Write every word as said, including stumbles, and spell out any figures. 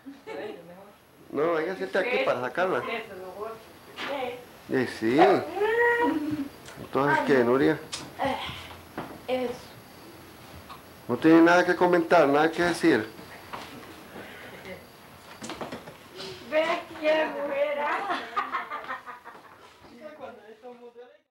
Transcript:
No, venga, siente aquí para sacarla. Y sí. Entonces, ¿qué, Nuria? Eso. No tiene nada que comentar, nada que decir. Ve aquí,